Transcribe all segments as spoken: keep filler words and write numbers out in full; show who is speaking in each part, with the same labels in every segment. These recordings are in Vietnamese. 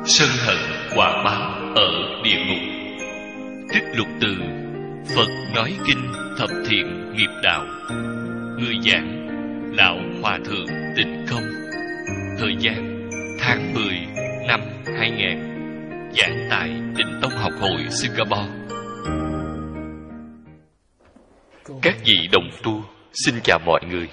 Speaker 1: Sân hận quả báo ở địa ngục. Trích lục từ Phật nói kinh thập thiện nghiệp đạo. Người giảng Lão Hòa Thượng Tịnh Không. Thời gian tháng mười năm hai nghìn. Giảng tại Tịnh Tông Học hội Singapore. Các vị đồng tu xin chào mọi người.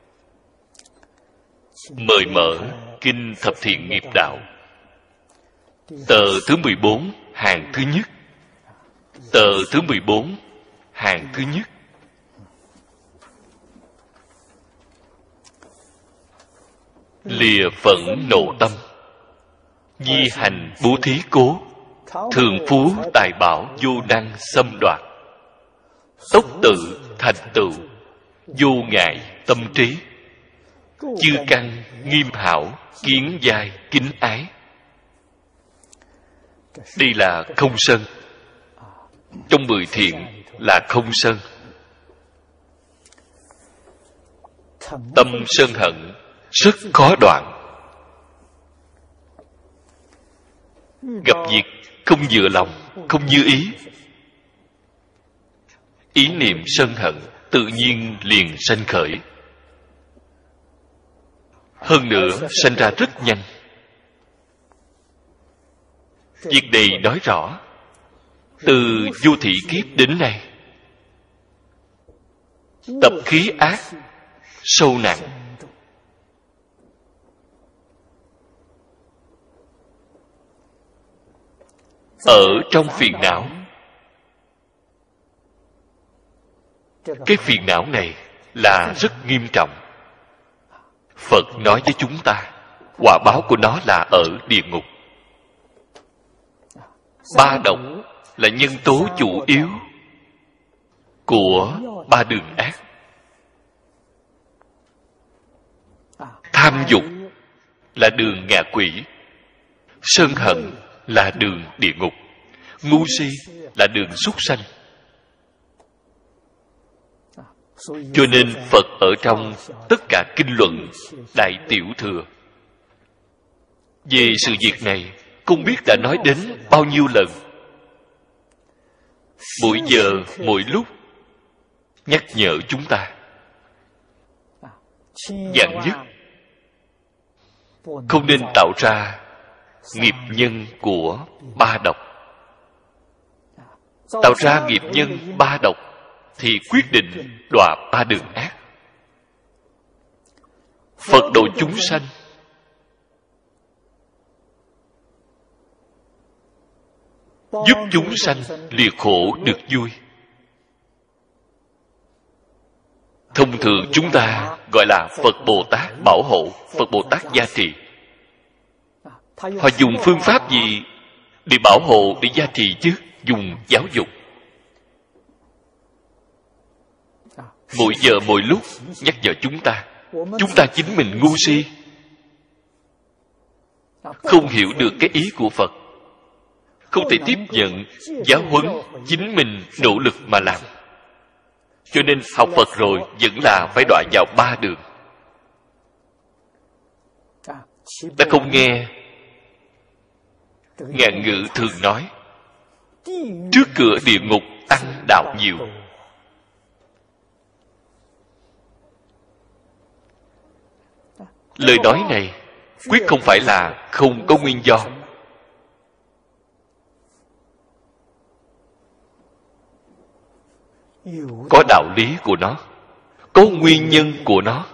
Speaker 1: Mời mở kinh thập thiện nghiệp đạo, tờ thứ mười bốn, hàng thứ nhất. Tờ thứ mười bốn, hàng thứ nhất. Lìa phẫn nộ tâm, di hành bố thí cố, thường phú tài bảo vô năng xâm đoạt, tốc tự thành tựu, vô ngại tâm trí, chư căn nghiêm hảo, kiến giai kính ái. Đây là không sân. Trong mười thiện là không sân. Tâm sân hận rất khó đoạn. Gặp việc không vừa lòng, không như ý, ý niệm sân hận tự nhiên liền sanh khởi. Hơn nữa sanh ra rất nhanh. Việc này nói rõ, từ vô thị kiếp đến nay, tập khí ác sâu nặng. Ở trong phiền não, cái phiền não này là rất nghiêm trọng. Phật nói với chúng ta, quả báo của nó là ở địa ngục. Ba độc là nhân tố chủ yếu của ba đường ác. Tham dục là đường ngạ quỷ, sân hận là đường địa ngục, ngu si là đường súc sanh. Cho nên Phật ở trong tất cả kinh luận Đại Tiểu Thừa về sự việc này không biết đã nói đến bao nhiêu lần. Mỗi giờ, mỗi lúc nhắc nhở chúng ta. Dạng nhất, không nên tạo ra nghiệp nhân của ba độc. Tạo ra nghiệp nhân ba độc thì quyết định đọa ba đường ác. Phật độ chúng sanh, giúp chúng sanh lìa khổ được vui. Thông thường chúng ta gọi là Phật Bồ Tát bảo hộ, Phật Bồ Tát gia trì. Họ dùng phương pháp gì để bảo hộ, để gia trì chứ? Dùng giáo dục. Mỗi giờ mỗi lúc nhắc nhở chúng ta. Chúng ta chính mình ngu si, không hiểu được cái ý của Phật, không thể tiếp nhận giáo huấn, chính mình nỗ lực mà làm. Cho nên học Phật rồi vẫn là phải đọa vào ba đường. Ta không nghe ngạn ngữ thường nói, trước cửa địa ngục ăn đạo nhiều. Lời nói này quyết không phải là không có nguyên do. Có đạo lý của nó, có nguyên nhân của nó.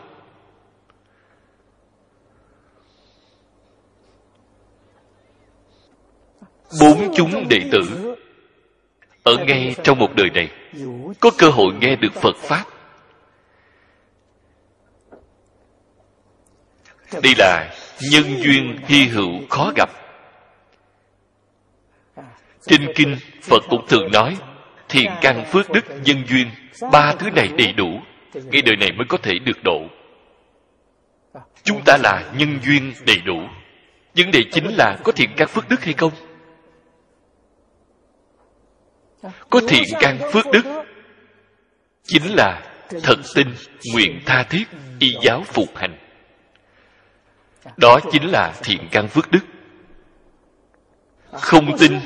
Speaker 1: Bốn chúng đệ tử ở ngay trong một đời này có cơ hội nghe được Phật Pháp. Đây là nhân duyên hy hữu khó gặp. Trên kinh Phật cũng thường nói, thiện căn phước đức nhân duyên, ba thứ này đầy đủ, ngay đời này mới có thể được độ. Chúng ta là nhân duyên đầy đủ. Vấn đề chính là có thiện căn phước đức hay không? Có thiện căn phước đức chính là thật tin, nguyện tha thiết, y giáo phục hành. Đó chính là thiện căn phước đức. không tin,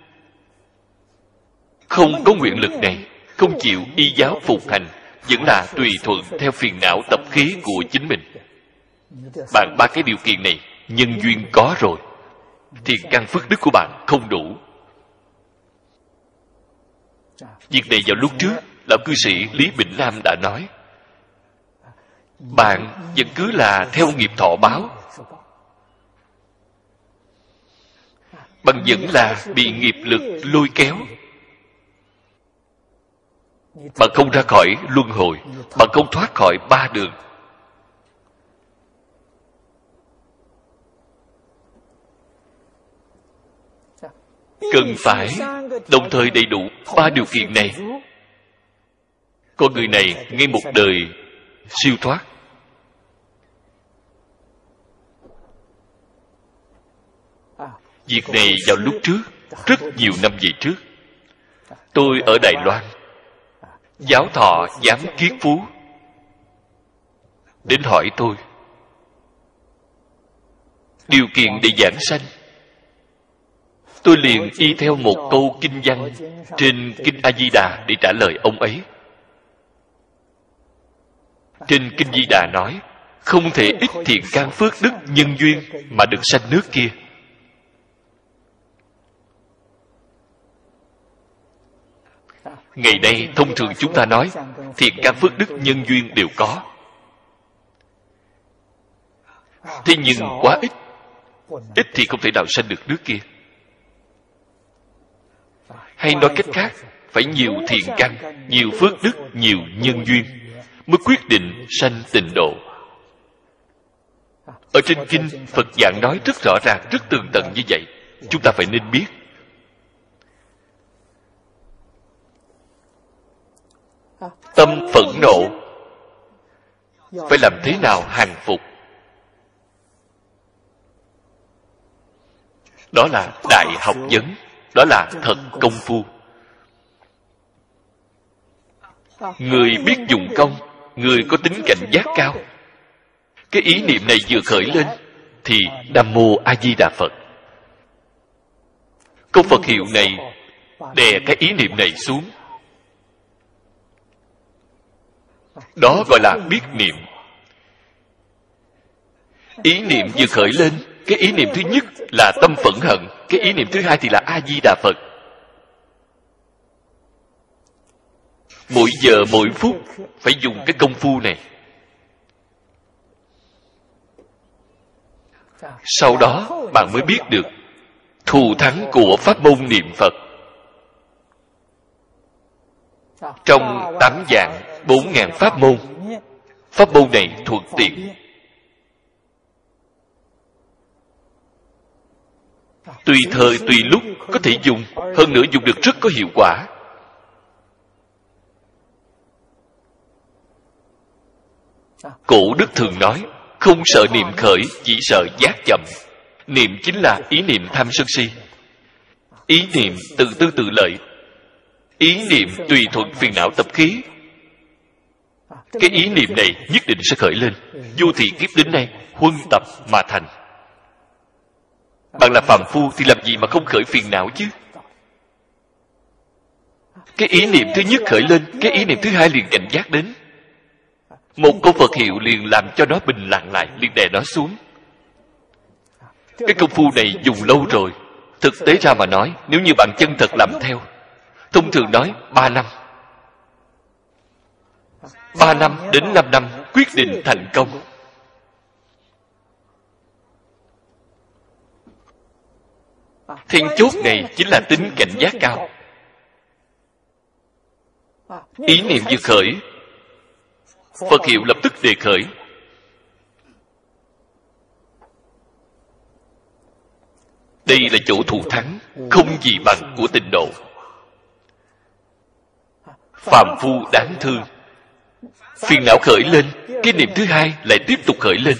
Speaker 1: không có nguyện lực này, không chịu y giáo phục hành, vẫn là tùy thuận theo phiền não tập khí của chính mình. Bạn ba cái điều kiện này nhân duyên có rồi, thiện căn phước đức của bạn không đủ. Việc này vào lúc trước, lão cư sĩ Lý Bỉnh Lam đã nói, bạn vẫn cứ là theo nghiệp thọ báo, bạn vẫn là bị nghiệp lực lôi kéo. Bạn không ra khỏi luân hồi, bạn không thoát khỏi ba đường. Cần phải đồng thời đầy đủ ba điều kiện này, con người này ngay một đời siêu thoát. Việc này vào lúc trước, rất nhiều năm về trước, tôi ở Đài Loan, giáo thọ giám Kiết Phú đến hỏi tôi điều kiện để giảng sanh. Tôi liền y theo một câu kinh văn trên Kinh A Di Đà để trả lời ông ấy. Trên Kinh Di Đà nói, không thể ít thiện căn phước đức nhân duyên mà được sanh nước kia. Ngày nay thông thường chúng ta nói thiện căn phước đức nhân duyên đều có, thế nhưng quá ít, ít thì không thể nào sanh được nước kia. Hay nói cách khác, phải nhiều thiện căn, nhiều phước đức, nhiều nhân duyên mới quyết định sanh tịnh độ. Ở trên kinh, Phật giảng nói rất rõ ràng, rất tường tận như vậy. Chúng ta phải nên biết. Tâm phẫn nộ phải làm thế nào hàng phục? Đó là đại học vấn, đó là thật công phu. Người biết dùng công, người có tính cảnh giác cao, cái ý niệm này vừa khởi lên thì Nam Mô A Di Đà Phật. Câu Phật hiệu này đè cái ý niệm này xuống, đó gọi là biết niệm. Ý niệm vừa khởi lên, cái ý niệm thứ nhất là tâm phẫn hận, cái ý niệm thứ hai thì là A Di Đà Phật. Mỗi giờ mỗi phút phải dùng cái công phu này. Sau đó bạn mới biết được thù thắng của pháp môn niệm Phật. Trong tám vạn bốn ngàn pháp môn, pháp môn này thuận tiện, tùy thời tùy lúc có thể dùng, hơn nữa dùng được rất có hiệu quả. Cổ đức thường nói, không sợ niệm khởi, chỉ sợ giác chậm. Niệm chính là ý niệm tham sân si, ý niệm tự tư tự lợi, ý niệm tùy thuận phiền não tập khí. Cái ý niệm này nhất định sẽ khởi lên. Vô thị kiếp đến nay huân tập mà thành. Bạn là phàm phu thì làm gì mà không khởi phiền não chứ? Cái ý niệm thứ nhất khởi lên, cái ý niệm thứ hai liền cảnh giác đến. Một câu Phật hiệu liền làm cho nó bình lặng lại, liền đè nó xuống. Cái công phu này dùng lâu rồi. Thực tế ra mà nói, nếu như bạn chân thật làm theo, thông thường nói ba năm, ba năm đến năm năm quyết định thành công. Then chốt này chính là tính cảnh giác cao. Ý niệm vừa khởi, Phật hiệu lập tức đề khởi. Đây là chỗ thù thắng, không gì bằng của tịnh độ. Phàm phu đáng thương, phiền não khởi lên, cái niệm thứ hai lại tiếp tục khởi lên.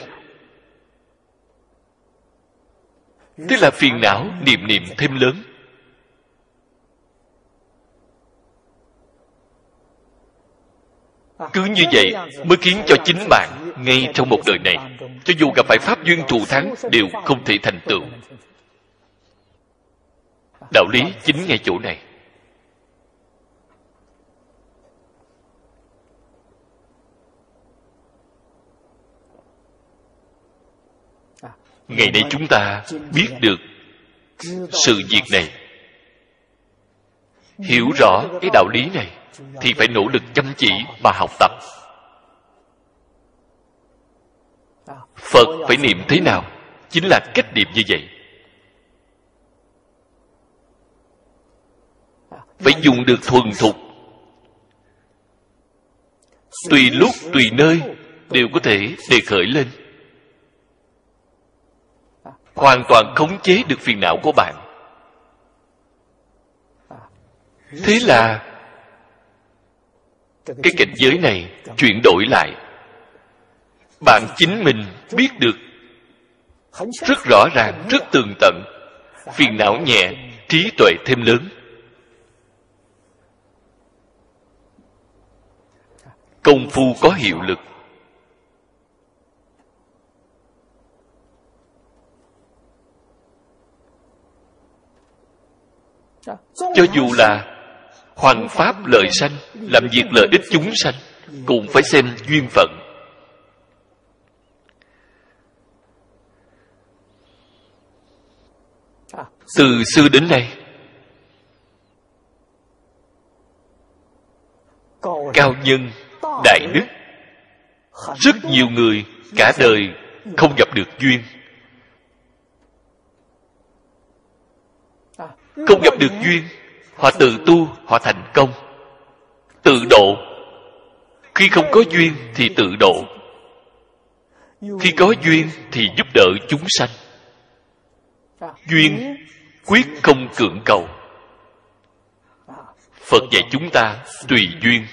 Speaker 1: Tức là phiền não niệm niệm thêm lớn. Cứ như vậy mới khiến cho chính bạn ngay trong một đời này, cho dù gặp phải pháp duyên thù thắng, đều không thể thành tựu. Đạo lý chính ngay chỗ này. Ngày nay chúng ta biết được sự việc này, hiểu rõ cái đạo lý này, thì phải nỗ lực chăm chỉ mà học tập. Phật phải niệm thế nào? Chính là cách niệm như vậy. Phải dùng được thuần thục, tùy lúc tùy nơi đều có thể đề khởi lên, hoàn toàn khống chế được phiền não của bạn. Thế là cái cảnh giới này chuyển đổi lại. Bạn chính mình biết được rất rõ ràng, rất tường tận. Phiền não nhẹ, trí tuệ thêm lớn. Công phu có hiệu lực. Cho dù là hoằng pháp lợi sanh, làm việc lợi ích chúng sanh, cũng phải xem duyên phận. Từ xưa đến nay, cao nhân, đại đức, rất nhiều người cả đời không gặp được duyên. Không gặp được duyên, họ tự tu, họ thành công, tự độ. Khi không có duyên thì tự độ, khi có duyên thì giúp đỡ chúng sanh. Duyên quyết không cưỡng cầu. Phật dạy chúng ta tùy duyên.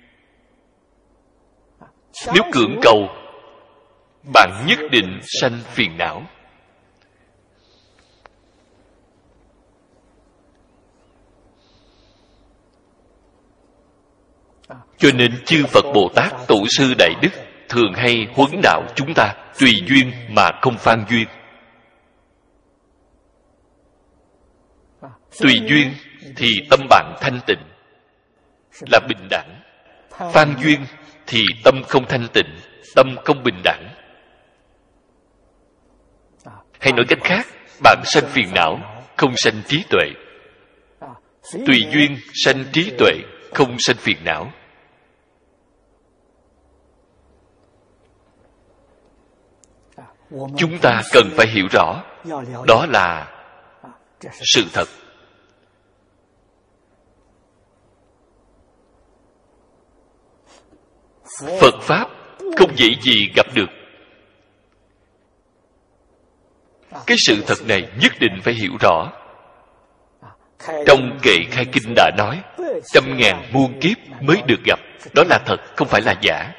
Speaker 1: Nếu cưỡng cầu, bạn nhất định sanh phiền não. Cho nên chư Phật Bồ Tát, Tổ sư Đại Đức thường hay huấn đạo chúng ta tùy duyên mà không phan duyên. Tùy duyên thì tâm bạn thanh tịnh, là bình đẳng. Phan duyên thì tâm không thanh tịnh, tâm không bình đẳng. Hay nói cách khác, bạn sanh phiền não, không sanh trí tuệ. Tùy duyên sanh trí tuệ, không sanh phiền não. Chúng ta cần phải hiểu rõ, đó là sự thật. Phật Pháp không dễ gì gặp được. Cái sự thật này nhất định phải hiểu rõ. Trong kệ khai kinh đã nói, trăm ngàn muôn kiếp mới được gặp. Đó là thật, không phải là giả.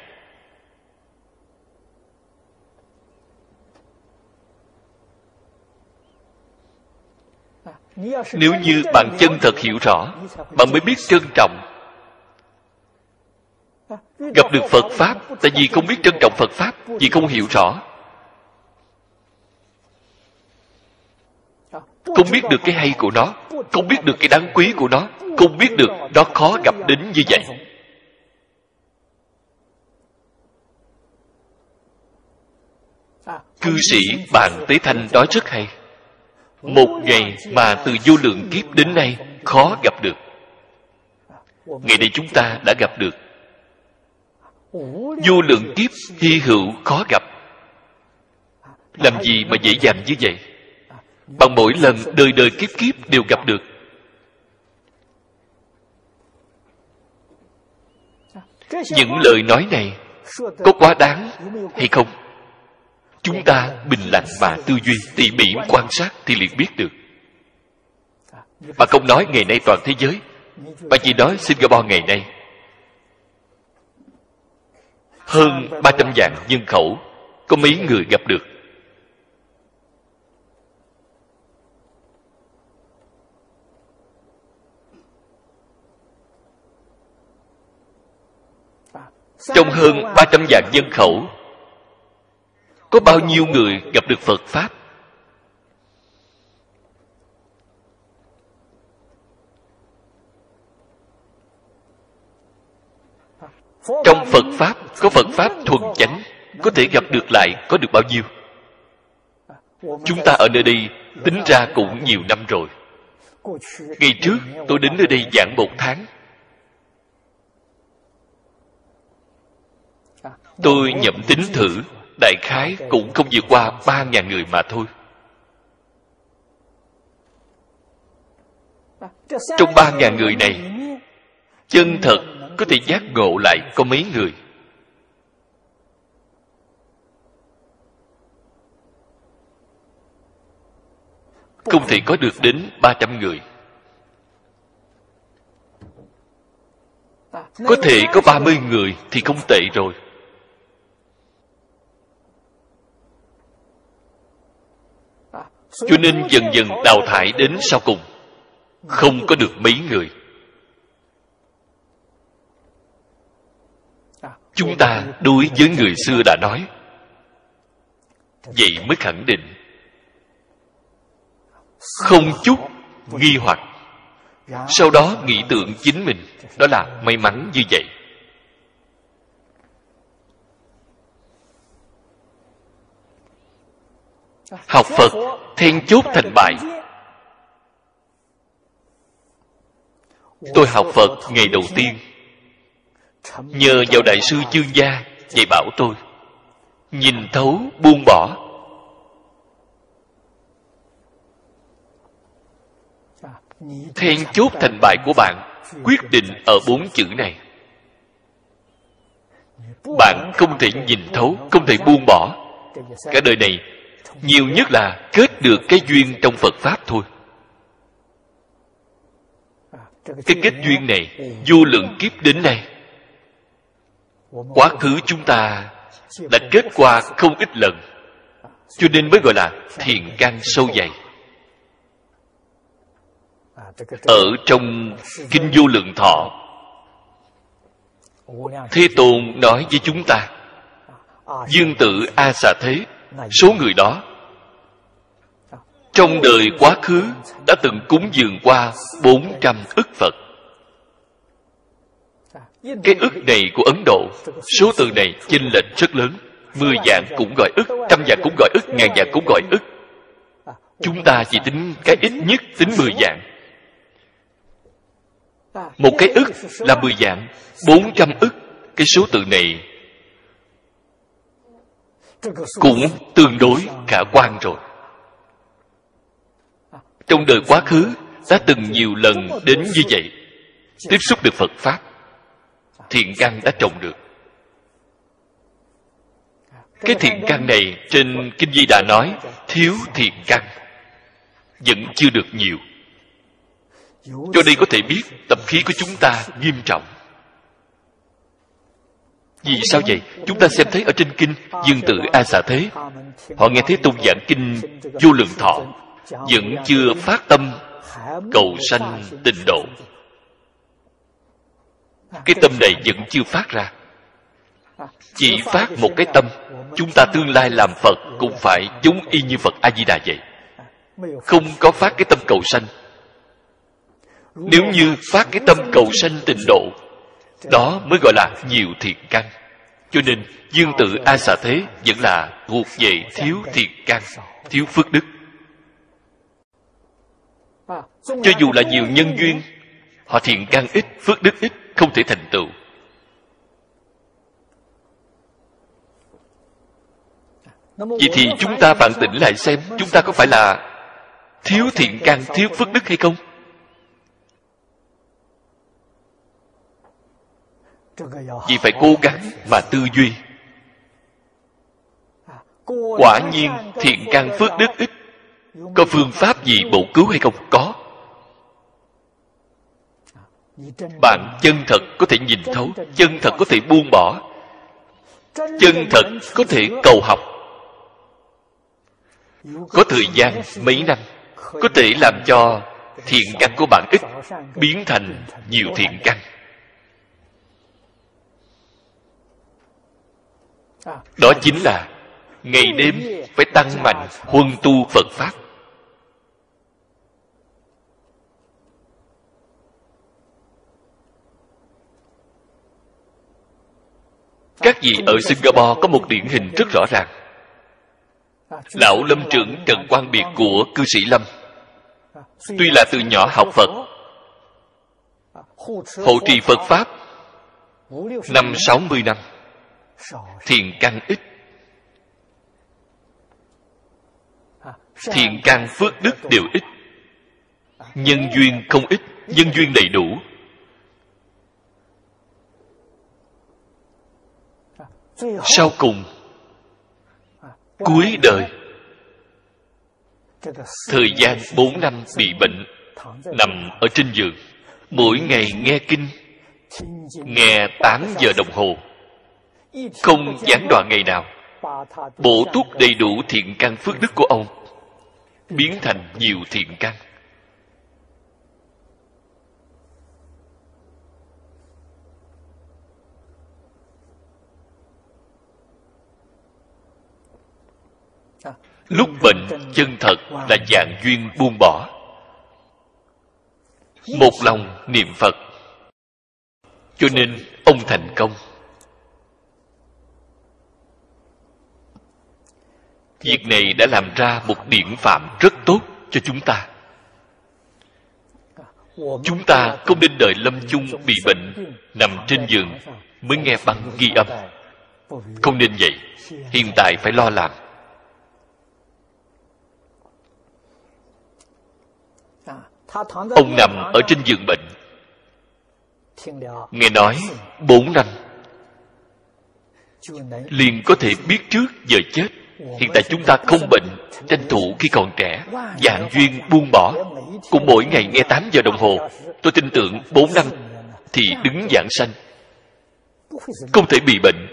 Speaker 1: Nếu như bạn chân thật hiểu rõ, bạn mới biết trân trọng. Gặp được Phật Pháp, tại vì không biết trân trọng Phật Pháp, vì không hiểu rõ. Không biết được cái hay của nó, không biết được cái đáng quý của nó, không biết được nó khó gặp đến như vậy. Cư sĩ Bạn Tế Thanh nói rất hay. Một ngày mà từ vô lượng kiếp đến nay khó gặp được. Ngày nay chúng ta đã gặp được. Vô lượng kiếp hy hữu khó gặp. Làm gì mà dễ dàng như vậy? Bằng mỗi lần đời đời kiếp kiếp đều gặp được. Những lời nói này có quá đáng hay không? Chúng ta bình lặng mà tư duy, tỉ mỉ quan sát thì liền biết được. Mà không nói ngày nay toàn thế giới, mà chỉ nói Singapore ngày nay, hơn ba trăm vạn nhân khẩu, có mấy người gặp được. Trong hơn ba trăm vạn nhân khẩu, có bao nhiêu người gặp được Phật Pháp? Trong Phật Pháp có Phật Pháp thuần chánh, có thể gặp được lại có được bao nhiêu? Chúng ta ở nơi đây tính ra cũng nhiều năm rồi. Ngày trước tôi đến nơi đây giảng một tháng. Tôi nhẩm tính thử, đại khái cũng không vượt qua ba ngàn người mà thôi. Trong ba ngàn người này, chân thật có thể giác ngộ lại có mấy người? Không thể có được đến ba trăm người. Có thể có ba mươi người thì không tệ rồi. Cho nên dần dần đào thải đến sau cùng, không có được mấy người. Chúng ta đối với người xưa đã nói, vậy mới khẳng định không chút nghi hoặc. Sau đó nghĩ tưởng chính mình, đó là may mắn như vậy. Học Phật then chốt thành bại. Tôi học Phật ngày đầu tiên, nhờ vào Đại sư Dương Gia dạy bảo tôi nhìn thấu buông bỏ. Then chốt thành bại của bạn quyết định ở bốn chữ này. Bạn không thể nhìn thấu, không thể buông bỏ. Cả đời này nhiều nhất là kết được cái duyên trong Phật Pháp thôi. Cái kết duyên này vô lượng kiếp đến nay, quá khứ chúng ta đã kết qua không ít lần, cho nên mới gọi là thiện căn sâu dày. Ở trong Kinh Vô Lượng Thọ, Thế Tôn nói với chúng ta, Dương tử A Xà Thế, số người đó trong đời quá khứ đã từng cúng dường qua bốn trăm ức Phật. Cái ức này của Ấn Độ, số từ này chênh lệch rất lớn. Mười vạn cũng gọi ức, trăm vạn cũng gọi ức, ngàn vạn cũng gọi ức. Chúng ta chỉ tính cái ít nhất tính mười vạn. Một cái ức là mười vạn, bốn trăm ức. Cái số từ này cũng tương đối khả quan rồi. Trong đời quá khứ đã từng nhiều lần đến như vậy, tiếp xúc được Phật Pháp, thiện căn đã trồng được. Cái thiện căn này trên Kinh Di Đà nói thiếu thiện căn, vẫn chưa được nhiều. Cho đây có thể biết tập khí của chúng ta nghiêm trọng. Vì sao vậy? Chúng ta xem thấy ở trên Kinh Dương tử A Xà Thế, họ nghe Thế Tôn giảng Kinh Vô Lượng Thọ, vẫn chưa phát tâm cầu sanh tịnh độ. Cái tâm này vẫn chưa phát ra. Chỉ phát một cái tâm, chúng ta tương lai làm Phật cũng phải giống y như Phật A Di Đà vậy. Không có phát cái tâm cầu sanh. Nếu như phát cái tâm cầu sanh tịnh độ, đó mới gọi là nhiều thiện căn. Cho nên Dương tử A Xà Thế vẫn là thuộc về thiếu thiện căn, thiếu phước đức. Cho dù là nhiều nhân duyên, họ thiện căn ít, phước đức ít, không thể thành tựu. Vậy thì chúng ta phản tỉnh lại xem, chúng ta có phải là thiếu thiện căn, thiếu phước đức hay không? Vì phải cố gắng mà tư duy. Quả nhiên thiện căn phước đức ít. Có phương pháp gì bổ cứu hay không? Có. Bạn chân thật có thể nhìn thấu, chân thật có thể buông bỏ, chân thật có thể cầu học. Có thời gian mấy năm, có thể làm cho thiện căn của bạn ít biến thành nhiều thiện căn. Đó chính là ngày đêm phải tăng mạnh huân tu Phật Pháp. Các vị ở Singapore có một điển hình rất rõ ràng. Lão lâm trưởng Trần Quang Biệt của cư sĩ Lâm, tuy là từ nhỏ học Phật, hộ trì Phật Pháp năm sáu mươi năm, thiện căn ít, thiện căn phước đức đều ít, nhân duyên không ít, nhân duyên đầy đủ. Sau cùng, cuối đời, thời gian bốn năm bị bệnh, nằm ở trên giường, mỗi ngày nghe kinh, nghe tám giờ đồng hồ, không gián đoạn ngày nào. Bổ túc đầy đủ thiện căn phước đức của ông, biến thành nhiều thiện căn. Lúc bệnh chân thật là dạng duyên buông bỏ, một lòng niệm Phật, cho nên ông thành công. Việc này đã làm ra một điển phạm rất tốt cho chúng ta. Chúng ta không nên đợi lâm chung bị bệnh, nằm trên giường mới nghe băng ghi âm. Không nên vậy. Hiện tại phải lo làm. Ông nằm ở trên giường bệnh, nghe nói bốn năm liền có thể biết trước giờ chết. Hiện tại chúng ta không bệnh, tranh thủ khi còn trẻ, dạng duyên buông bỏ, cũng mỗi ngày nghe tám giờ đồng hồ. Tôi tin tưởng bốn năm thì đứng giảng sanh, không thể bị bệnh.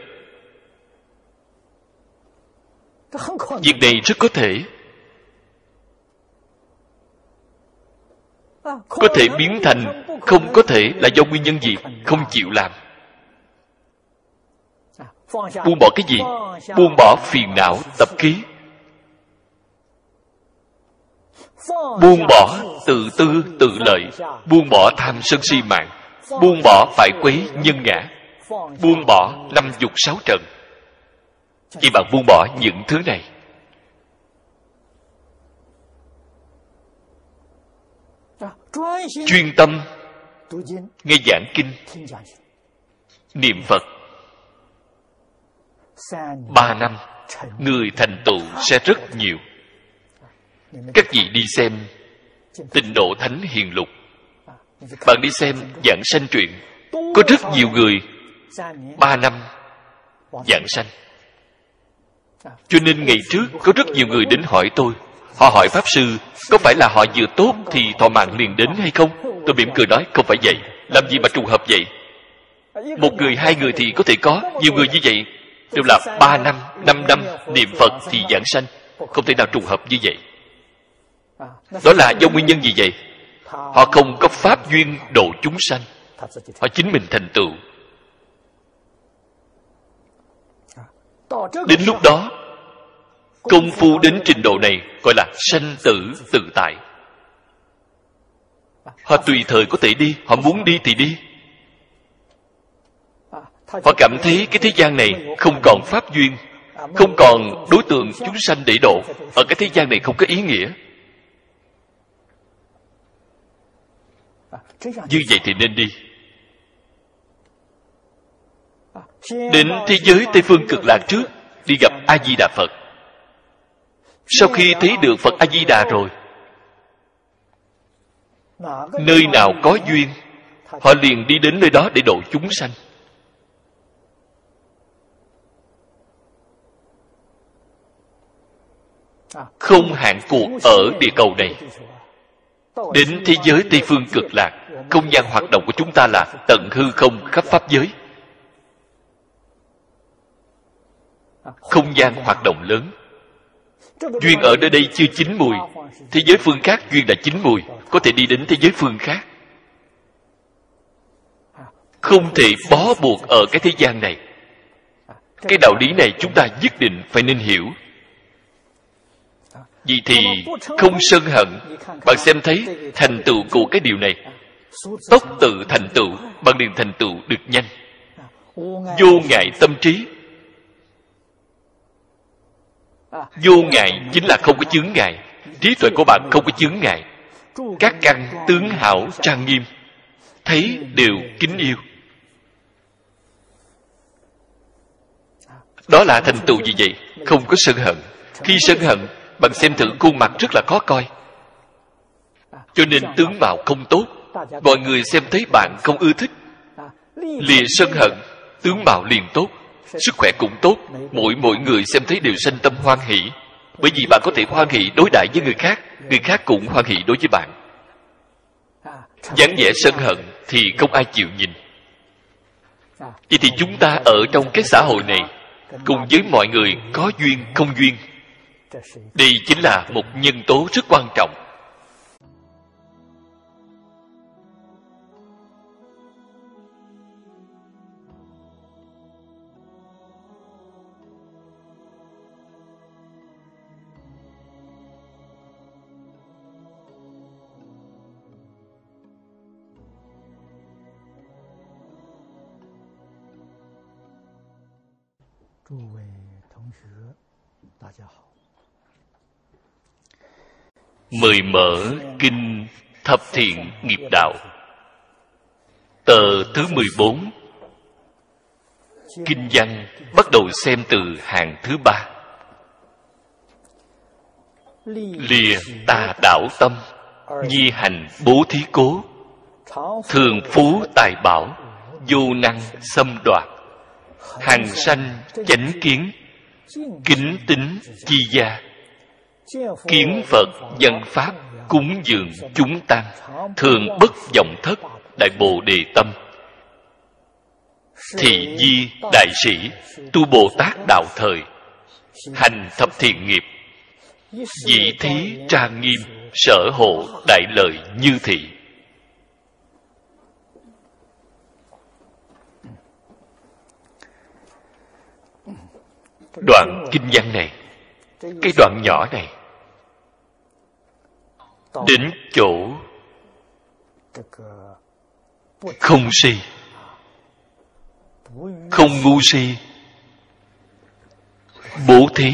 Speaker 1: Việc này rất có thể. Có thể biến thành không có thể là do nguyên nhân gì? Không chịu làm. Buông bỏ cái gì? Buông bỏ phiền não tập khí, buông bỏ tự tư tự lợi, buông bỏ tham sân si mạng, buông bỏ phải quấy nhân ngã, buông bỏ năm dục sáu trần. Chỉ bạn buông bỏ những thứ này, chuyên tâm nghe giảng kinh, niệm Phật, ba năm người thành tựu sẽ rất nhiều. Các vị đi xem Tịnh Độ Thánh Hiền Lục, bạn đi xem giảng sanh truyện, có rất nhiều người ba năm giảng sanh. Cho nên ngày trước có rất nhiều người đến hỏi tôi. Họ hỏi Pháp Sư, có phải là họ vừa tốt thì thọ mạng liền đến hay không? Tôi mỉm cười nói, không phải vậy. Làm gì mà trùng hợp vậy? Một người, hai người thì có thể có, nhiều người như vậy đều là ba năm, năm năm niệm Phật thì giảng sanh. Không thể nào trùng hợp như vậy. Đó là do nguyên nhân gì vậy? Họ không có pháp duyên độ chúng sanh, họ chính mình thành tựu. Đến lúc đó, công phu đến trình độ này gọi là sanh tử tự tại. Họ tùy thời có thể đi, họ muốn đi thì đi. Họ cảm thấy cái thế gian này không còn pháp duyên, không còn đối tượng chúng sanh để độ. Ở cái thế gian này không có ý nghĩa. Như vậy thì nên đi. Đến thế giới Tây Phương Cực Lạc trước, đi gặp A-di-đà Phật. Sau khi thấy được Phật A-di-đà rồi, nơi nào có duyên, họ liền đi đến nơi đó để độ chúng sanh. Không hạn cuộc ở địa cầu này. Đến thế giới Tây Phương Cực Lạc, không gian hoạt động của chúng ta là tận hư không khắp pháp giới. Không gian hoạt động lớn. Duyên ở nơi đây chưa chín mùi, thế giới phương khác duyên đã chín mùi, có thể đi đến thế giới phương khác. Không thể bó buộc ở cái thế gian này. Cái đạo lý này chúng ta nhất định phải nên hiểu. Vì thì không sân hận. Bạn xem thấy thành tựu của cái điều này, tốc tự thành tựu, bạn liền thành tựu được nhanh. Vô ngại tâm trí. Vô ngại chính là không có chướng ngại. Trí tuệ của bạn không có chướng ngại. Các căn tướng hảo trang nghiêm, thấy đều kính yêu. Đó là thành tựu gì vậy? Không có sân hận. Khi sân hận, bạn xem thử khuôn mặt rất là khó coi. Cho nên tướng mạo không tốt. Mọi người xem thấy bạn không ưa thích, lìa sân hận, tướng mạo liền tốt, sức khỏe cũng tốt. Mỗi mỗi người xem thấy đều sanh tâm hoan hỷ. Bởi vì bạn có thể hoan hỷ đối đãi với người khác, người khác cũng hoan hỷ đối với bạn. Dáng vẻ sân hận thì không ai chịu nhìn. Vậy thì chúng ta ở trong cái xã hội này, cùng với mọi người có duyên không duyên, đây chính là một nhân tố rất quan trọng. Mời mở Kinh Thập Thiện Nghiệp Đạo, tờ thứ mười bốn. Kinh văn bắt đầu xem từ hàng thứ ba. Lìa tà đảo tâm, nhi hành bố thí cố, thường phú tài bảo, vô năng xâm đoạt, hằng sanh chánh kiến, kính tín chi gia, kiến Phật văn pháp, cúng dường chúng tăng, thường bất vọng thất, đại bồ đề tâm, thị di đại sĩ, tu Bồ Tát đạo thời, hành thập thiện nghiệp, dị thí trang nghiêm, sở hộ đại lợi như thị. Đoạn kinh văn này, cái đoạn nhỏ này, đến chỗ không si, không ngu si, bố thí,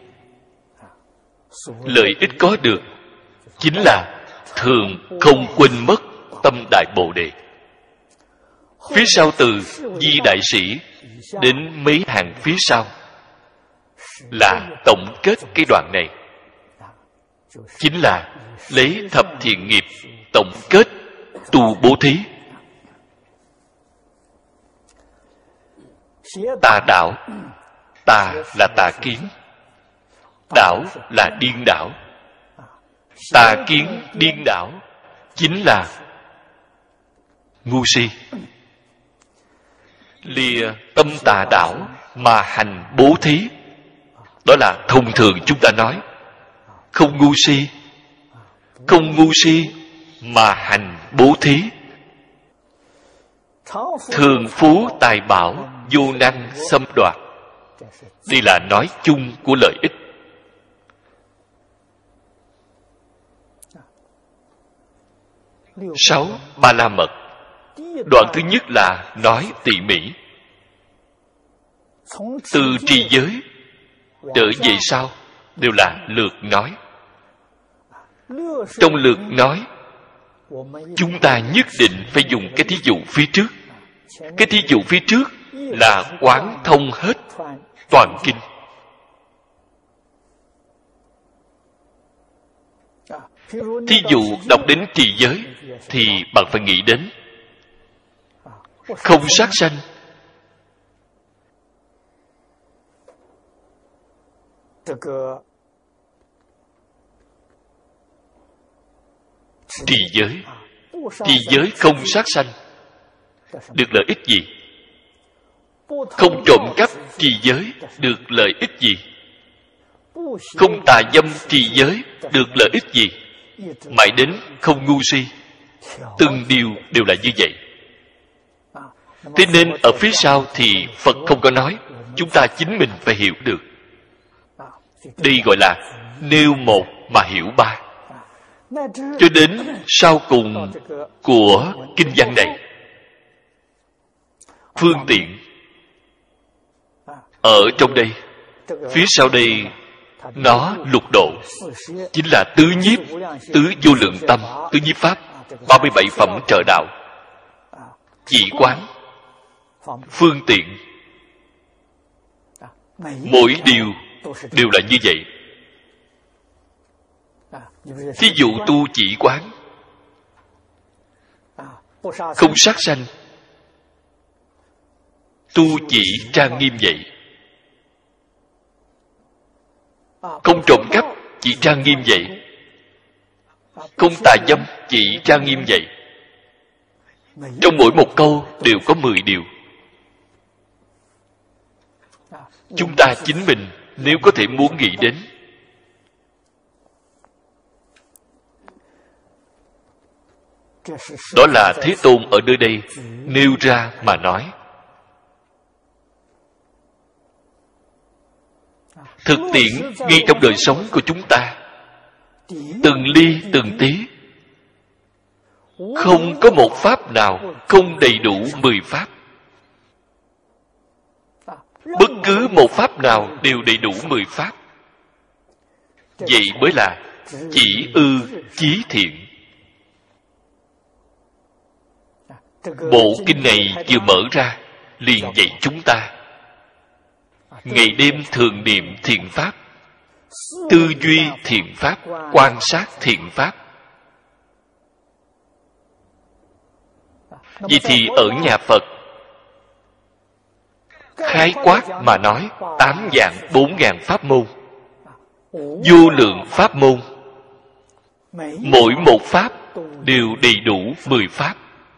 Speaker 1: lợi ích có được chính là thường không quên mất tâm đại bồ đề. Phía sau từ di đại sĩ đến mấy hàng phía sau là tổng kết cái đoạn này, chính là lấy thập thiện nghiệp tổng kết tu bố thí. Tà đảo, tà là tà kiến, đảo là điên đảo. Tà kiến điên đảo chính là ngu si. Lìa tâm tà đảo mà hành bố thí, đó là thông thường chúng ta nói. Không ngu si, không ngu si mà hành bố thí, thường phú tài bảo, vô năng xâm đoạt. Đây là nói chung của lợi ích. Sáu Ba La Mật. Đoạn thứ nhất là nói tỉ mỉ. Từ trì giới trở về sau đều là lược nói. Trong lược nói, chúng ta nhất định phải dùng cái thí dụ phía trước. Cái thí dụ phía trước là quán thông hết toàn kinh. Thí dụ đọc đến trì giới thì bạn phải nghĩ đến không sát sanh, trì giới. Trì giới không sát sanh được lợi ích gì? Không trộm cắp trì giới được lợi ích gì? Không tà dâm trì giới được lợi ích gì? Mãi đến không ngu si. Từng điều đều là như vậy. Thế nên ở phía sau thì Phật không có nói, chúng ta chính mình phải hiểu được. Đây gọi là nêu một mà hiểu ba. Cho đến sau cùng của kinh văn này, phương tiện Ở trong đây, phía sau đây, nó lục độ, chính là tứ nhiếp, tứ vô lượng tâm, tứ nhiếp pháp, ba mươi bảy phẩm trợ đạo, chỉ quán, phương tiện, mỗi điều đều là như vậy. Thí dụ tu chỉ quán, không sát sanh, tu chỉ trang nghiêm vậy. Không trộm cắp, chỉ trang nghiêm vậy. Không tà dâm, chỉ trang nghiêm vậy. Trong mỗi một câu đều có mười điều. Chúng ta chính mình nếu có thể muốn nghĩ đến, đó là Thế Tôn ở nơi đây nêu ra mà nói. Thực tiễn ngay trong đời sống của chúng ta, từng ly từng tí, không có một pháp nào không đầy đủ mười pháp. Bất cứ một pháp nào đều đầy đủ mười pháp. Vậy mới là chỉ ư chí thiện. Bộ kinh này vừa mở ra liền dạy chúng ta ngày đêm thường niệm thiện pháp, tư duy thiện pháp, quan sát thiện pháp. Vậy thì ở nhà Phật, khái quát mà nói, tám vạn bốn ngàn pháp môn, vô lượng pháp môn, mỗi một pháp đều đầy đủ mười pháp.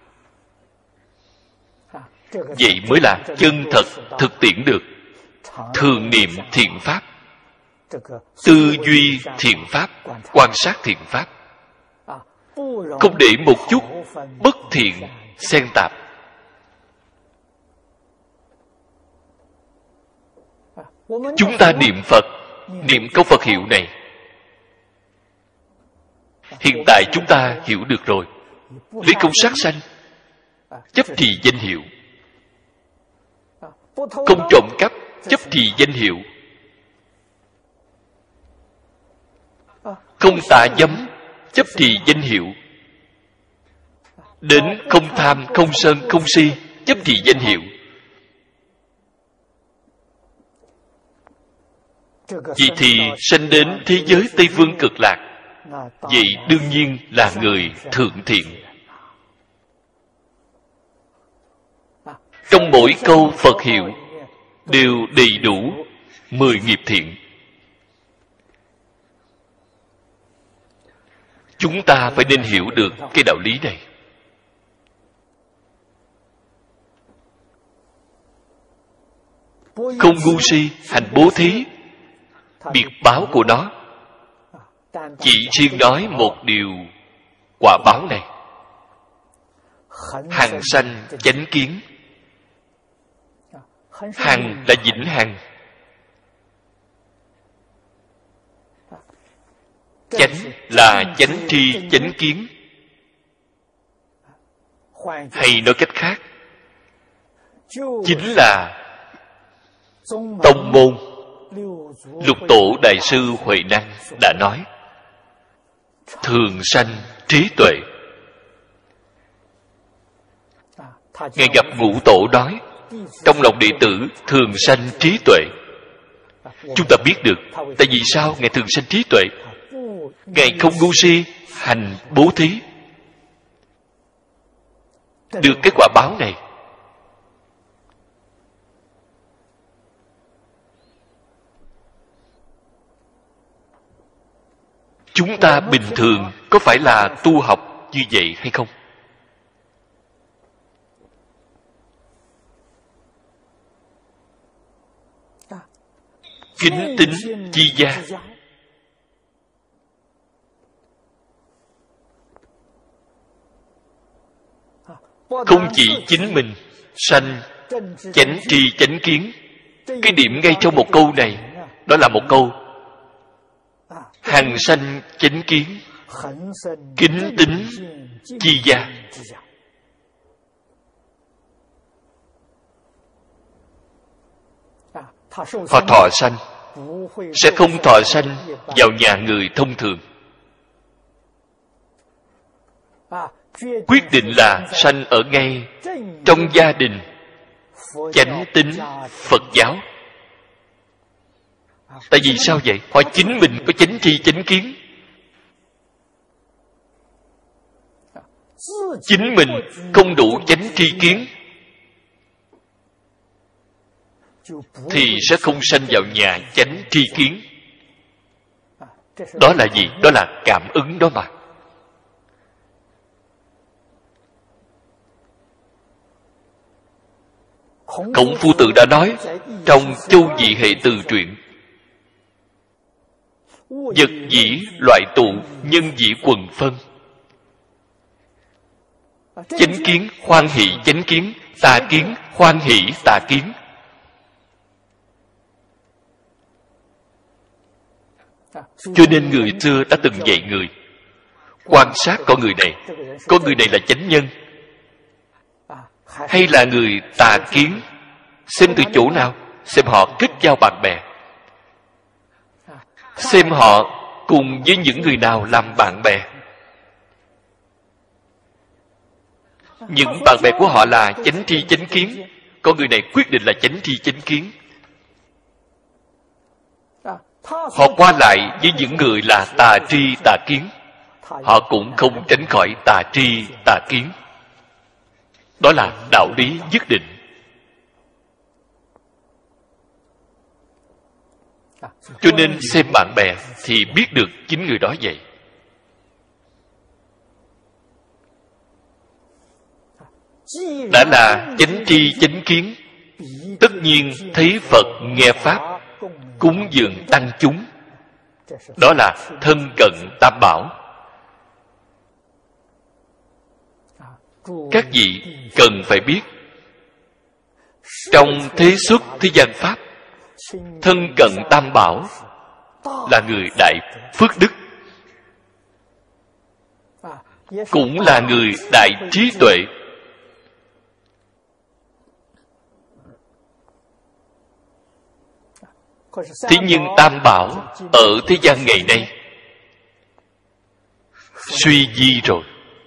Speaker 1: Vậy mới là chân thật thực tiễn được thường niệm thiện pháp, tư duy thiện pháp, quan sát thiện pháp, không để một chút bất thiện xen tạp. Chúng ta niệm Phật, niệm câu Phật hiệu này, hiện tại chúng ta hiểu được rồi. Lấy không sát sanh, chấp trì danh hiệu, không trộm cắp, chấp trì danh hiệu, không tà dâm, chấp trì danh hiệu, đến không tham, không sân, không si, chấp trì danh hiệu. Vậy thì sanh đến thế giới Tây Phương Cực Lạc, vậy đương nhiên là người thượng thiện. Trong mỗi câu Phật hiệu đều đầy đủ mười nghiệp thiện. Chúng ta phải nên hiểu được cái đạo lý này. Không ngu si, hành bố thí, biệt báo của nó chỉ riêng nói một điều quả báo này: hằng sanh chánh kiến. Hằng là vĩnh hằng, chánh là chánh tri chánh kiến. Hay nói cách khác, chính là tông môn Lục Tổ Đại sư Huệ Năng đã nói: thường sanh trí tuệ. Ngài gặp Ngũ Tổ nói trong lòng đệ tử thường sanh trí tuệ. Chúng ta biết được tại vì sao Ngài thường sanh trí tuệ. Ngài không ngu si, hành bố thí, được cái quả báo này. Chúng ta bình thường có phải là tu học như vậy hay không? Kính tín chi gia, không chỉ chính mình sanh chánh tri chánh kiến. Cái điểm ngay trong một câu này, đó là một câu hằng sanh chánh kiến, kính tín chi gia. họ thọ sanh sẽ không thọ sanh vào nhà người thông thường. Quyết định là sanh ở ngay trong gia đình chánh tín Phật giáo. Tại vì sao vậy? Họ chính mình có chánh tri chánh kiến. Chính mình không đủ chánh tri kiến thì sẽ không sanh vào nhà chánh tri kiến. Đó là gì? Đó là cảm ứng đó mà. Khổng Phu Tử đã nói trong Châu Dị Hệ Từ truyện: vật dĩ loại tụ, nhân dĩ quần phân. Chánh kiến hoan hỷ chánh kiến, tà kiến hoan hỷ tà kiến. Cho nên người xưa đã từng dạy người quan sát con người này, con người này là chánh nhân hay là người tà kiến. Xem từ chỗ nào? Xem họ kết giao bạn bè, xem họ cùng với những người nào làm bạn bè. Những bạn bè của họ là chánh tri chánh kiến, con người này quyết định là chánh tri chánh kiến. Họ qua lại với những người là tà tri tà kiến, họ cũng không tránh khỏi tà tri tà kiến. Đó là đạo lý nhất định. Cho nên xem bạn bè thì biết được chính người đó vậy. Đã là chánh tri chánh kiến, tất nhiên thấy Phật nghe Pháp, cúng dường tăng chúng. Đó là thân cận Tam Bảo. Các vị cần phải biết, trong thế xuất thế gian Pháp, thân cận Tam Bảo là người đại phước đức, cũng là người đại trí tuệ. Thế nhưng Tam Bảo ở thế gian ngày nay suy di rồi.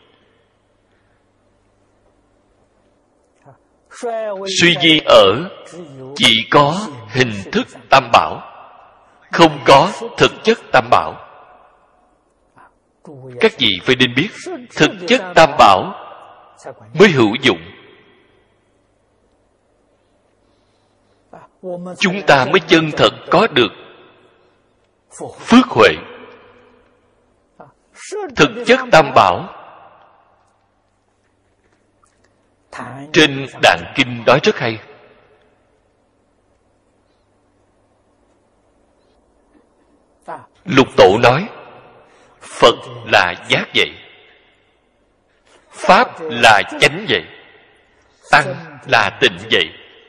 Speaker 1: Suy di ở chỉ có hình thức Tam Bảo, không có thực chất Tam Bảo. Các vị phải nên biết, thực chất Tam Bảo mới hữu dụng. Chúng ta mới chân thật có được phước huệ. Thực chất Tam Bảo trên Đàn Kinh nói rất hay. Lục Tổ nói Phật là giác vậy, Pháp là chánh vậy, Tăng là tịnh vậy.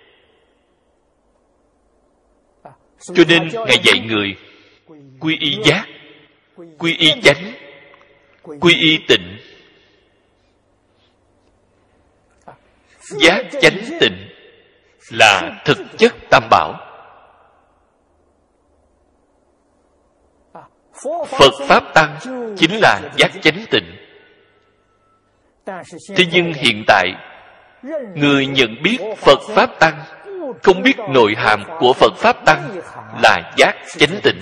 Speaker 1: Cho nên Ngài dạy người quy y giác, quy y chánh, quy y tịnh. Giác chánh tịnh là thực chất Tam Bảo. Phật Pháp Tăng chính là giác chánh tịnh. Thế nhưng hiện tại người nhận biết Phật Pháp Tăng, không biết nội hàm của Phật Pháp Tăng là giác chánh tịnh.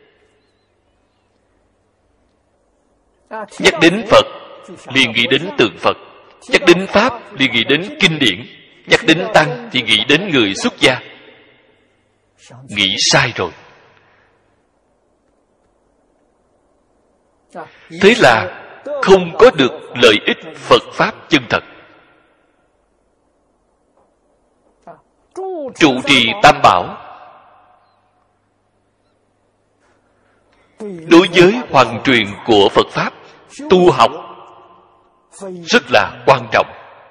Speaker 1: Nhắc đến Phật liền nghĩ đến tượng Phật, nhắc đến Pháp liền nghĩ đến kinh điển, nhắc đến Tăng thì nghĩ đến người xuất gia. Nghĩ sai rồi. Thế là không có được lợi ích Phật Pháp chân thật. Trụ trì Tam Bảo đối với hoàn truyền của Phật Pháp, tu học rất là quan trọng.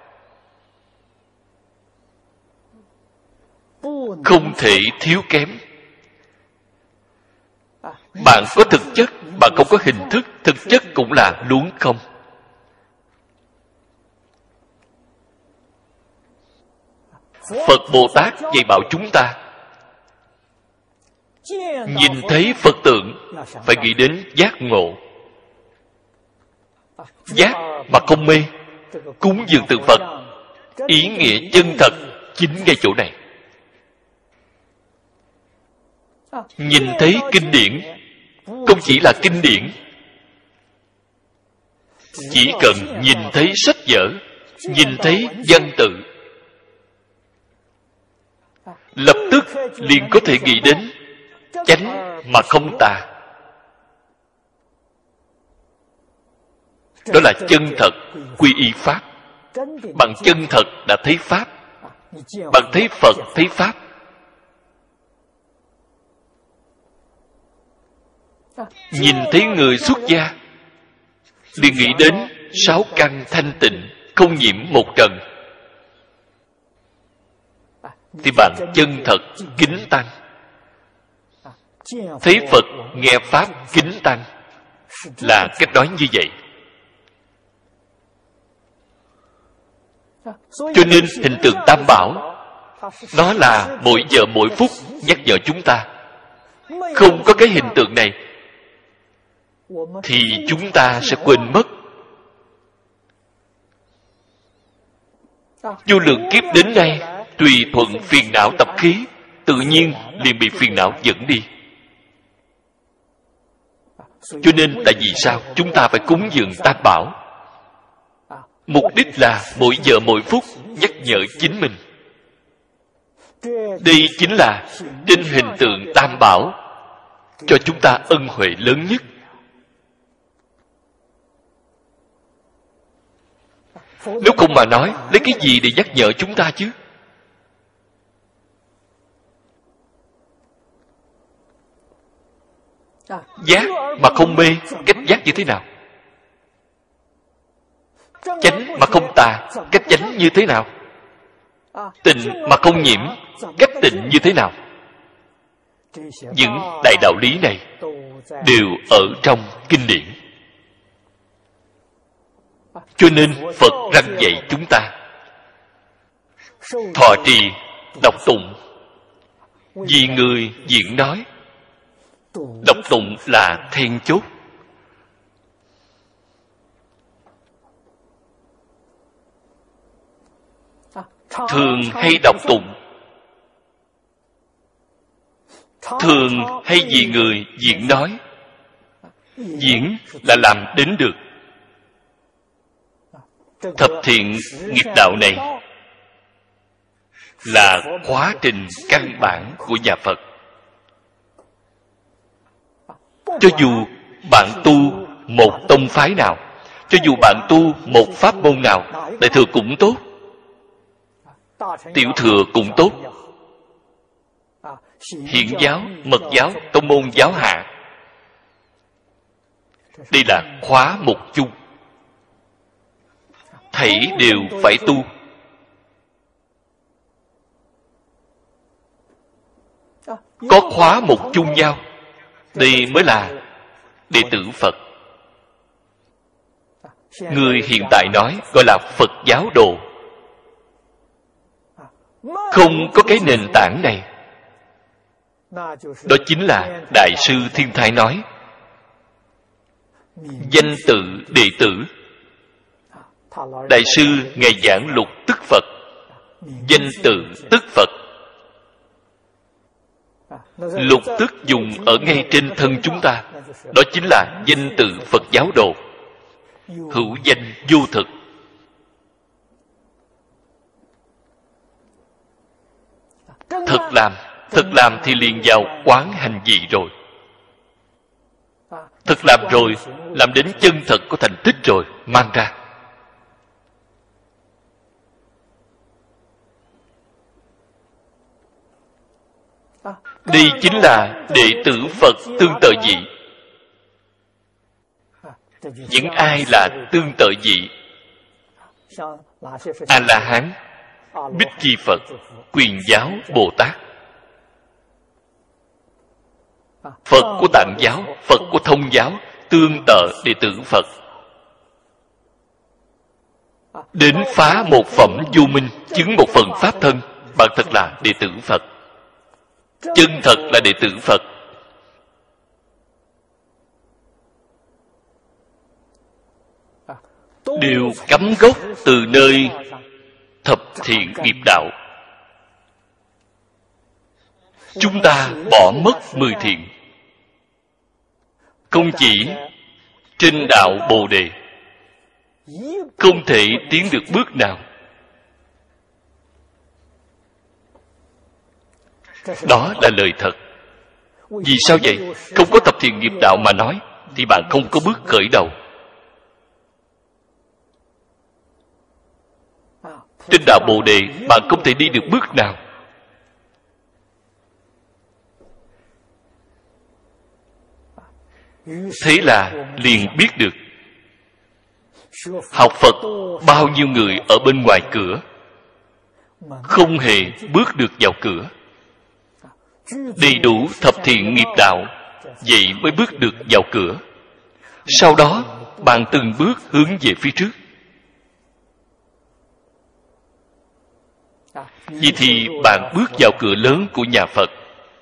Speaker 1: Không thể thiếu kém. Bạn có thực chất, bạn không có hình thức, thực chất cũng là luống không. Phật Bồ Tát dạy bảo chúng ta Nhìn thấy Phật tượng phải nghĩ đến giác ngộ. Giác mà không mê. Cúng dường tượng Phật, ý nghĩa chân thật chính ngay chỗ này. Nhìn thấy kinh điển, không chỉ là kinh điển, chỉ cần nhìn thấy sách vở, nhìn thấy văn tự, lập tức liền có thể nghĩ đến chánh mà không tà. Đó là chân thật quy y Pháp. Bạn chân thật đã thấy Pháp. Bạn thấy Phật, thấy Pháp. Nhìn thấy người xuất gia, liền nghĩ đến sáu căn thanh tịnh, không nhiễm một trần. Thì bạn chân thật kính Tăng. Thấy Phật, nghe Pháp, kính Tăng, là cách nói như vậy. Cho nên hình tượng Tam Bảo, nó là mỗi giờ mỗi phút nhắc nhở chúng ta. Không có cái hình tượng này thì chúng ta sẽ quên mất. Vô lượng kiếp đến nay, tùy thuận phiền não tập khí, tự nhiên liền bị phiền não dẫn đi. Cho nên tại vì sao chúng ta phải cúng dường Tam Bảo? Mục đích là mỗi giờ mỗi phút nhắc nhở chính mình. Đây chính là trên hình tượng Tam Bảo cho chúng ta ân huệ lớn nhất. Nếu không mà nói, lấy cái gì để nhắc nhở chúng ta chứ? Giác mà không mê, cách giác như thế nào? Chánh mà không tà, cách chánh như thế nào? Tịnh mà không nhiễm, cách tịnh như thế nào? Những đại đạo lý này đều ở trong kinh điển. Cho nên Phật răn dạy chúng ta thọ trì, đọc tụng. Vì người diễn nói, đọc tụng là then chốt. Thường hay đọc tụng, thường hay vì người diễn nói. Diễn là làm đến được. Thập thiện nghiệp đạo này là quá trình căn bản của nhà Phật. Cho dù bạn tu một tông phái nào, cho dù bạn tu một pháp môn nào, đại thừa cũng tốt, tiểu thừa cũng tốt, hiển giáo, mật giáo, tông môn giáo hạ, đây là khóa một chung, thảy đều phải tu. Có khóa một chung nhau, đây mới là đệ tử Phật. Người hiện tại nói gọi là Phật giáo đồ. Không có cái nền tảng này, đó chính là Đại sư Thiên Thai nói danh tự đệ tử. Đại sư Ngài giảng lục tức Phật, danh tự tức Phật. Lục tức dùng ở ngay trên thân chúng ta, đó chính là danh tự Phật giáo đồ. Hữu danh vô thực. Thật làm, thật làm thì liền vào quán hành vị rồi. Thật làm rồi, làm đến chân thật có thành tích rồi, mang ra. Đây chính là đệ tử Phật tương tự vị. Những ai là tương tự vị? A-la-hán, Bích Chi Phật, Quyền Giáo Bồ Tát. Phật của Tạng giáo, Phật của Thông giáo tương tự đệ tử Phật. Đến phá một phẩm vô minh, chứng một phần pháp thân, bạn thật là đệ tử Phật. Chân thật là đệ tử Phật, đều cắm gốc từ nơi thập thiện nghiệp đạo. Chúng ta bỏ mất mười thiện, không chỉ trên đạo Bồ Đề, không thể tiến được bước nào. Đó là lời thật. Vì sao vậy? Không có thập thiện nghiệp đạo mà nói, thì bạn không có bước khởi đầu. Trên đạo Bồ Đề, bạn không thể đi được bước nào. Thế là liền biết được học Phật bao nhiêu người ở bên ngoài cửa không hề bước được vào cửa. Đầy đủ thập thiện nghiệp đạo, vậy mới bước được vào cửa. Sau đó bạn từng bước hướng về phía trước. Vậy thì bạn bước vào cửa lớn của nhà Phật.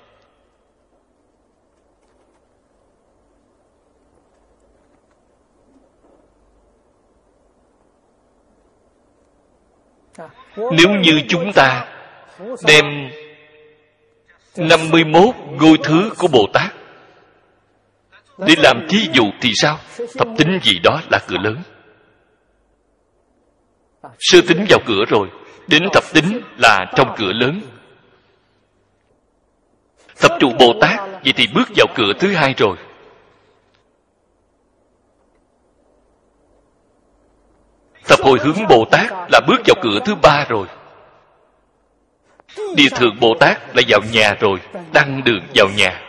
Speaker 1: Nếu như chúng ta đem năm mươi mốt ngôi thứ của Bồ Tát để làm thí dụ thì sao? Thập tính gì đó là cửa lớn. Sơ tính vào cửa rồi, đến thập tính là trong cửa lớn. Thập trụ Bồ Tát, vậy thì bước vào cửa thứ hai rồi. Thập hồi hướng Bồ Tát là bước vào cửa thứ ba rồi. Địa thượng Bồ Tát là vào nhà rồi, đăng đường vào nhà.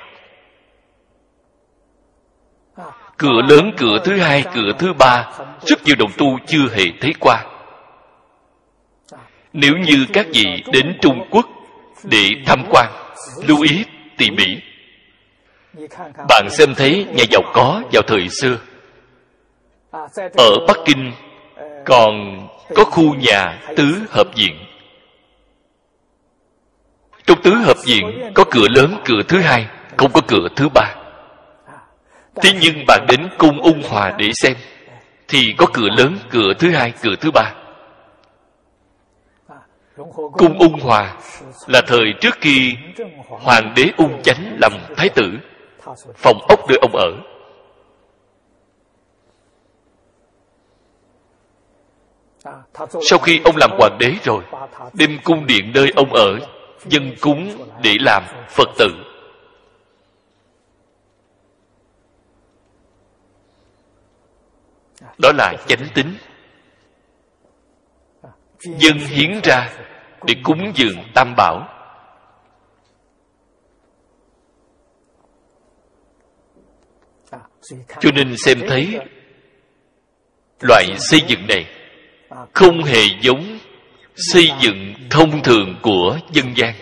Speaker 1: Cửa lớn, cửa thứ hai, cửa thứ ba, rất nhiều đồng tu chưa hề thấy qua. Nếu như các vị đến Trung Quốc để tham quan, lưu ý tỉ mỉ. Bạn xem thấy nhà giàu có vào thời xưa. Ở Bắc Kinh còn có khu nhà tứ hợp viện. Trong tứ hợp viện có cửa lớn, cửa thứ hai, không có cửa thứ ba. Thế nhưng bạn đến cung Ung Hòa để xem, thì có cửa lớn, cửa thứ hai, cửa thứ ba. Cung Ung Hòa là thời trước khi Hoàng đế Ung Chánh làm thái tử, phòng ốc nơi ông ở. Sau khi ông làm hoàng đế rồi, đem cung điện nơi ông ở dân cúng để làm Phật tự. Đó là chánh tín. Dân hiến ra để cúng dường Tam Bảo. Cho nên xem thấy loại xây dựng này không hề giống xây dựng thông thường của dân gian.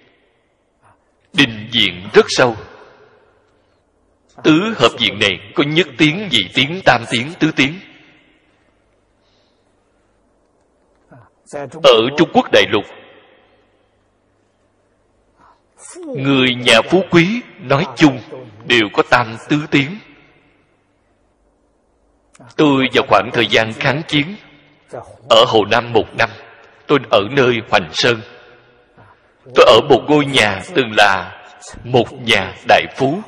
Speaker 1: Đình viện rất sâu. Tứ hợp viện này có nhất tiến, nhị tiến, tam tiến, tứ tiến. Ở Trung Quốc đại lục, người nhà phú quý nói chung đều có tam tứ tiến. Tôi vào khoảng thời gian kháng chiến ở Hồ Nam một năm, tôi ở nơi Hoành Sơn. Tôi ở một ngôi nhà từng là một nhà đại phú.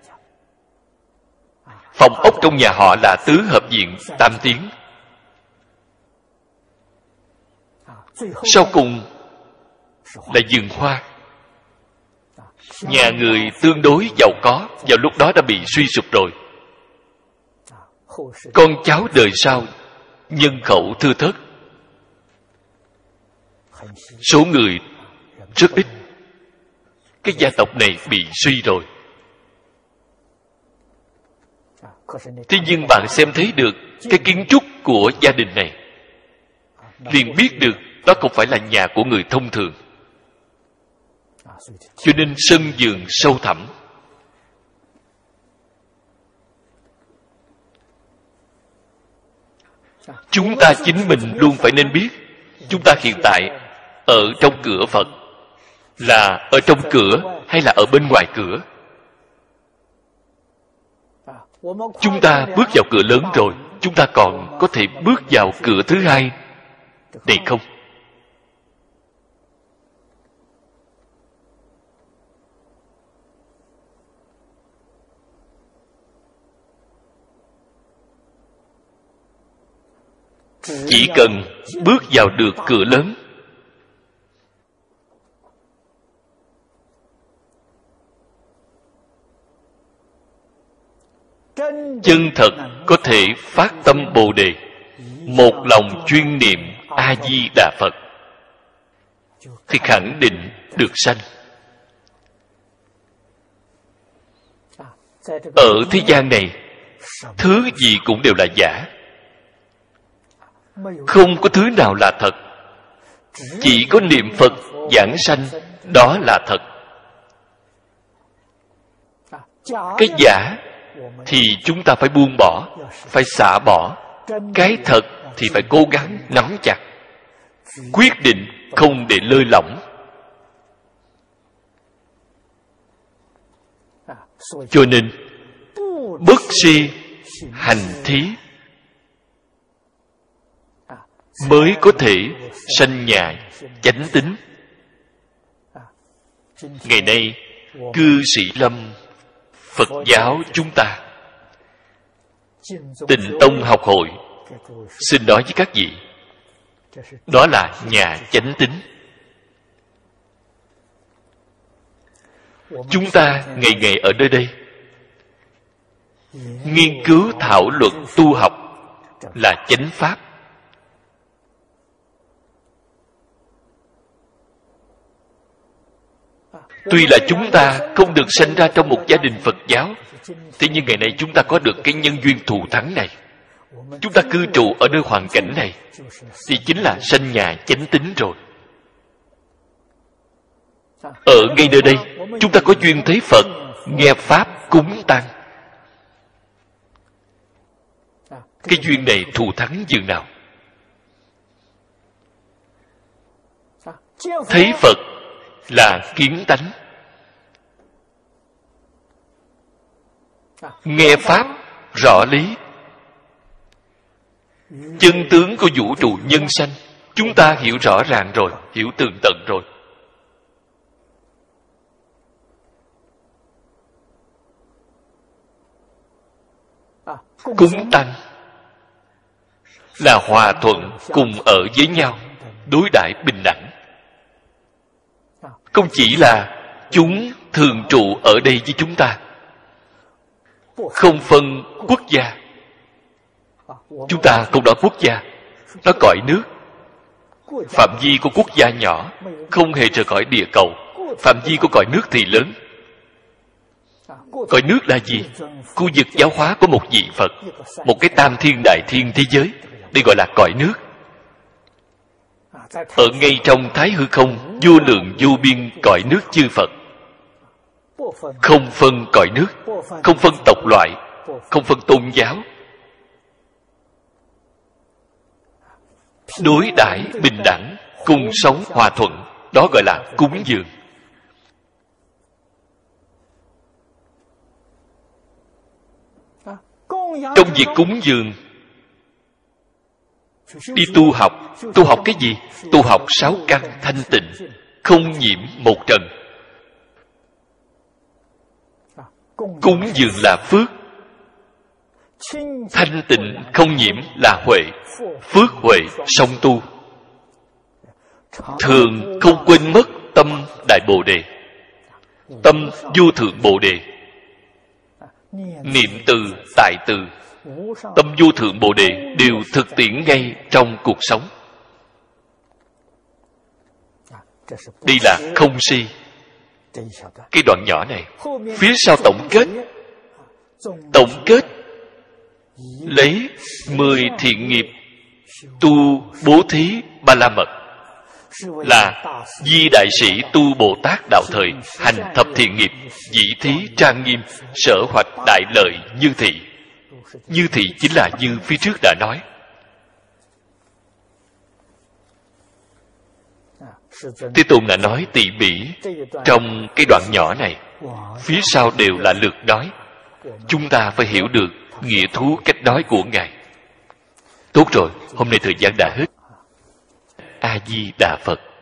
Speaker 1: Phòng ốc trong nhà họ là tứ hợp viện tam tiến. Sau cùng là vườn hoa. Nhà người tương đối giàu có, vào lúc đó đã bị suy sụp rồi. Con cháu đời sau nhân khẩu thưa thớt, số người rất ít. Cái gia tộc này bị suy rồi. Thế nhưng bạn xem thấy được cái kiến trúc của gia đình này, liền biết được đó không phải là nhà của người thông thường. Cho nên sân vườn sâu thẳm. Chúng ta chính mình luôn phải nên biết, chúng ta hiện tại ở trong cửa Phật, là ở trong cửa hay là ở bên ngoài cửa. Chúng ta bước vào cửa lớn rồi, chúng ta còn có thể bước vào cửa thứ hai này không? Chỉ cần bước vào được cửa lớn, chân thật có thể phát tâm Bồ Đề, một lòng chuyên niệm A Di Đà Phật, thì khẳng định được sanh. Ở thế gian này, thứ gì cũng đều là giả, không có thứ nào là thật. Chỉ có niệm Phật giảng sanh, đó là thật. Cái giả thì chúng ta phải buông bỏ, phải xả bỏ. Cái thật thì phải cố gắng nắm chặt, quyết định không để lơi lỏng. Cho nên bất si hành thí mới có thể sanh nhà chánh tín. Ngày nay cư sĩ lâm Phật giáo chúng ta, Tịnh Tông học hội, xin nói với các vị, đó là nhà chánh tín. Chúng ta ngày ngày ở nơi đây nghiên cứu thảo luận tu học là chánh pháp. Tuy là chúng ta không được sinh ra trong một gia đình Phật giáo, thế nhưng ngày nay chúng ta có được cái nhân duyên thù thắng này. Chúng ta cư trụ ở nơi hoàn cảnh này thì chính là sanh nhà chánh tín rồi. Ở ngay nơi đây, chúng ta có duyên thấy Phật, nghe Pháp, cúng Tăng. Cái duyên này thù thắng dường nào. Thấy Phật là kiến tánh, nghe Pháp rõ lý, chân tướng của vũ trụ nhân sanh chúng ta hiểu rõ ràng rồi, hiểu tường tận rồi. Cúng Tăng là hòa thuận cùng ở với nhau, đối đãi bình đẳng. Không chỉ là chúng thường trụ ở đây với chúng ta, không phân quốc gia. Chúng ta không nói quốc gia, nói cõi nước. Phạm vi của quốc gia nhỏ, không hề rời khỏi địa cầu. Phạm vi của cõi nước thì lớn. Cõi nước là gì? Khu vực giáo hóa của một vị Phật, một cái tam thiên đại thiên thế giới, đây gọi là cõi nước. Ở ngay trong Thái hư không vô lượng vô biên cõi nước chư Phật, không phân cõi nước, không phân tộc loại, không phân tôn giáo, đối đãi bình đẳng, cùng sống hòa thuận. Đó gọi là cúng dường. Trong việc cúng dường, đi tu học, tu học cái gì? Tu học sáu căn thanh tịnh, không nhiễm một trần. Cúng dường là phước, thanh tịnh không nhiễm là huệ. Phước huệ song tu, thường không quên mất tâm Đại Bồ Đề, tâm vô thượng Bồ Đề. Niệm từ tại từ, tâm vô thượng Bồ Đề đều thực tiễn ngay trong cuộc sống. Đây là không si. Cái đoạn nhỏ này, phía sau tổng kết, tổng kết lấy mười thiện nghiệp tu bố thí ba la mật, là Di Đại Sĩ tu Bồ Tát đạo thời, hành thập thiện nghiệp, dĩ thí trang nghiêm, sở hoạch đại lợi như thị. Như thị chính là như phía trước đã nói. Thế Tôn đã nói tỉ mỉ trong cái đoạn nhỏ này, phía sau đều là lượt nói. Chúng ta phải hiểu được nghĩa thú cách nói của Ngài. Tốt rồi, hôm nay thời gian đã hết. A Di Đà Phật.